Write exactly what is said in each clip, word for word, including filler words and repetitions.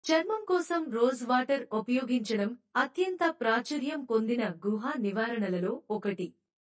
చర్మం కోసం rose water ఉపయోగించడం అత్యంత ప్రాచుర్యం పొందిన గుహ నివారణలలో ఒకటి.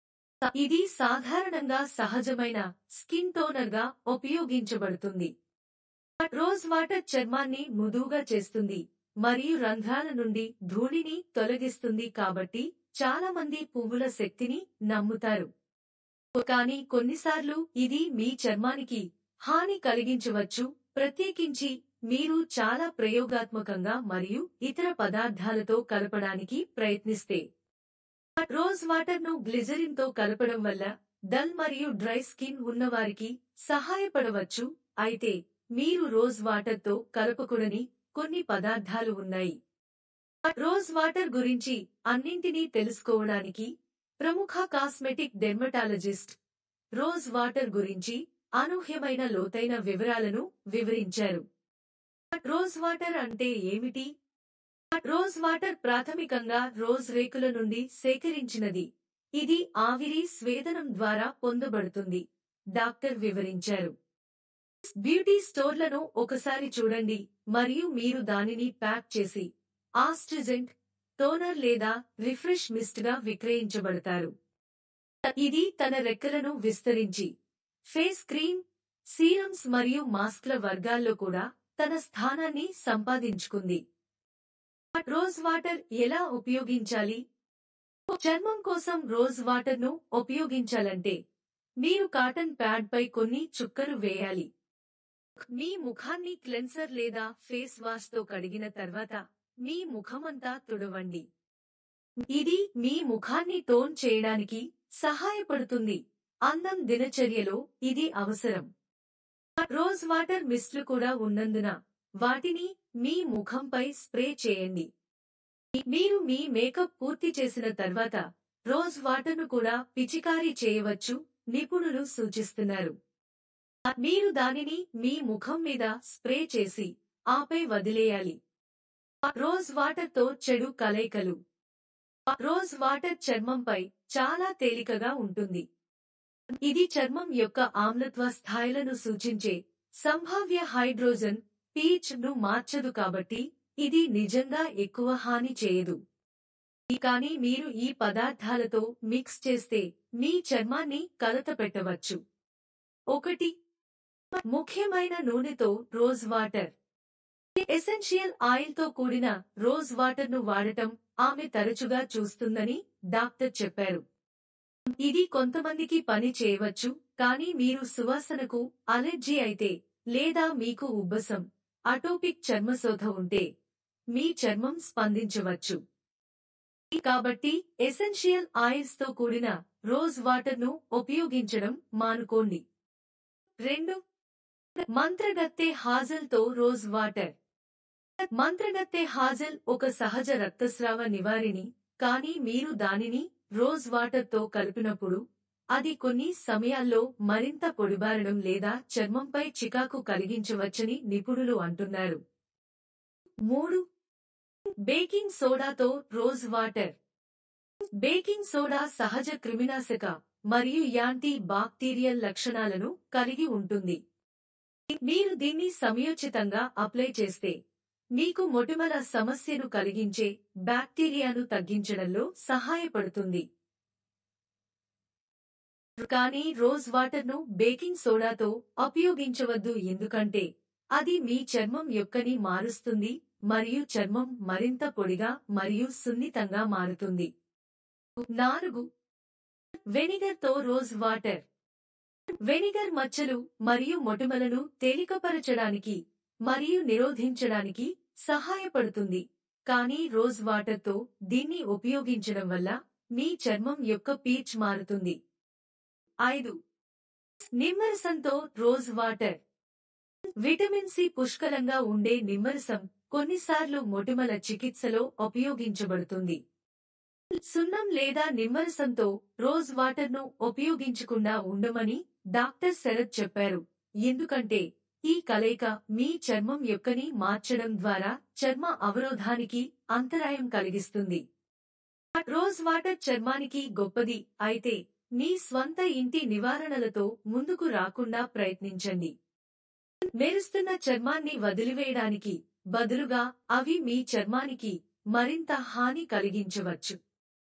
ఇది సాధారణంగా సహజమైన స్కిన్ టోనర్గా ఉపయోగించబడుతుంది. రోజ్ వాటర్ చర్మాన్ని మృదువుగా చేస్తుంది మరియు రంధ్రాల నుండి ధూళిని తొలగిస్తుంది కాబట్టి చాలా మంది పువ్వుల శక్తిని నమ్ముతారు. కానీ కొన్నిసార్లు ఇది మీ చర్మానికి హాని కలిగించవచ్చు, ప్రత్యేకించి మీరు చాలా ప్రయోగాత్మకంగా మరియు ఇతర పదార్థాలతో కలపడానికి ప్రయత్నిస్తే. రోజ్ వాటర్ ను గ్లిజరిన్ తో కలపడం వల్ల డల్ మరియు డ్రై స్కిన్ ఉన్నవారికి సహాయపడవచ్చు, అయితే మీరు రోజ్ వాటర్ తో కలపకూడని కొన్ని పదార్థాలు ఉన్నాయి. రోజ్ వాటర్ గురించి అన్నింటినీ తెలుసుకోవడానికి ప్రముఖ కాస్మెటిక్ డెర్మటాలజిస్ట్ రోజ్ వాటర్ గురించి అనూహ్యమైన లోతైన వివరాలను వివరించారు. రోజ్ వాటర్ అంటే ఏమిటి? రోజ్ వాటర్ ప్రాథమికంగా రోజ్ రేకుల నుండి సేకరించినది. ఇది ఆవిరి స్వేదనం ద్వారా పొందబడుతుంది, డాక్టర్ వివరించారు. బ్యూటీ స్టోర్లను ఒకసారి చూడండి మరియు మీరు దానిని ప్యాక్ చేసి ఆస్ట్రిజెంట్, టోనర్ లేదా రిఫ్రెష్ మిస్ట్ గా విక్రయించబడతారు. ఇది తన రెక్కలను విస్తరించి ఫేస్ క్రీమ్, సీరమ్స్ మరియు మాస్క్ల వర్గాల్లో కూడా తన స్థానాన్ని సంపాదించుకుంది. రోజ్ వాటర్ ఎలా ఉపయోగించాలి? చర్మం కోసం రోజ్ వాటర్ ను ఉపయోగించాలంటే మీరు కాటన్ ప్యాడ్ పై కొన్ని చుక్కలు వేయాలి. మీ ముఖాన్ని క్లెన్సర్ లేదా ఫేస్ వాష్ తో కడిగిన తర్వాత మీ ముఖమంతా తుడవండి. ఇది మీ ముఖాన్ని టోన్ చేయడానికి సహాయపడుతుంది. అందం దినచర్యలో ఇది అవసరం. రోజ్ వాటర్ మిస్ట్లు కూడా ఉన్నందున వాటిని మీ ముఖంపై స్ప్రే చేయండి. మీరు మీ మేకప్ పూర్తి చేసిన తర్వాత రోజ్ వాటర్ను కూడా పిచికారీ చేయవచ్చు, నిపుణులు సూచిస్తున్నారు. మీరు దానిని మీ ముఖం మీద స్ప్రే చేసి ఆపై వదిలేయాలి. రోజ్ వాటర్ తో చెడు కలయికలు. రోజ్ వాటర్ చర్మంపై చాలా తేలికగా ఉంటుంది. ఇది చర్మం యొక్క ఆమ్లత్వ స్థాయిలను సూచించే సంభావ్య హైడ్రోజన్ పీహెచ్ ను మార్చదు కాబట్టి ఇది నిజంగా ఎక్కువ హాని చేయదు. కానీ మీరు ఈ పదార్థాలతో మిక్స్ చేస్తే మీ చర్మాన్ని కలతపెట్టవచ్చు. ఒకటి. ముఖ్యమైన నూనెతో రోజ్ వాటర్. ఎసెన్షియల్ ఆయిల్ తో కూడిన రోజ్ వాటర్ ను వాడటం ఆమె తరచుగా చూస్తుందని డాక్టర్ చెప్పారు. ఇది కొంతమందికి పని చేయవచ్చు, కానీ మీరు సువాసనకు అలెర్జీ అయితే లేదా మీకు ఉబ్బసం, అటోపిక్ చర్మశోథ ఉంటే మీ చర్మం స్పందించవచ్చు. కాబట్టి ఎసెన్షియల్ ఆయిల్స్ తో కూడిన రోజ్ వాటర్ ను ఉపయోగించడం మానుకోండి. రెండు. మంత్రగత్తె హాజల్ తో రోజ్ వాటర్. మంత్రగత్తె హాజల్ ఒక సహజ రక్తస్రావ నివారిణి, కానీ మీరు దానిని రోజ్ వాటర్ తో కలిపినప్పుడు అది కొన్ని సమయాల్లో మరింత పొడిబారడం లేదా చర్మంపై చికాకు కలిగించవచ్చని నిపుణులు అంటున్నారు. మూడు. బేకింగ్ సోడాతో రోజ్ వాటర్. బేకింగ్ సోడా సహజ క్రిమినాశక మరియు యాంటీ బాక్టీరియల్ లక్షణాలను కలిగి ఉంటుంది. మీరు దీన్ని సమయోచితంగా అప్లై చేస్తే మీకు మొటిమల సమస్యను కలిగించే బ్యాక్టీరియాను తగ్గించడంలో సహాయపడుతుంది. కానీ రోజ్ వాటర్ ను బేకింగ్ సోడాతో ఉపయోగించవద్దు, ఎందుకంటే అది మీ చర్మం యొక్కని మారుస్తుంది మరియు చర్మం మరింత పొడిగా మరియు సున్నితంగా మారుతుంది. నాలుగు. వెనిగర్ తో రోజ్ వాటర్. వెనిగర్ మచ్చలు మరియు మొటిమలను తేలికపరచడానికి మరియు నిరోధించడానికి సహాయపడుతుంది, కానీ రోజ్ వాటర్ తో దీన్ని ఉపయోగించడం వల్ల మీ చర్మం యొక్క పీచ్ మారుతుంది. ఐదు. నిమ్మరసంతో రోజ్ వాటర్. విటమిన్ సి పుష్కలంగా ఉండే నిమ్మరసం కొన్నిసార్లు మొటిమల చికిత్సలో ఉపయోగించబడుతుంది. సున్నం లేదా నిమ్మరసంతో రోజ్ వాటర్ ను ఉపయోగించకుండా ఉండమని డాక్టర్ శరత్ చెప్పారు, ఎందుకంటే ఈ కలయిక మీ చర్మం యొక్కని మార్చడం ద్వారా చర్మ అవరోధానికి అంతరాయం కలిగిస్తుంది. రోజ్ వాటర్ చర్మానికి గొప్పది, అయితే మీ స్వంత ఇంటి నివారణలతో ముందుకు రాకుండా ప్రయత్నించండి. మెరుస్తున్న చర్మాన్ని వదిలివేయడానికి బదులుగా అవి మీ చర్మానికి మరింత హాని కలిగించవచ్చు.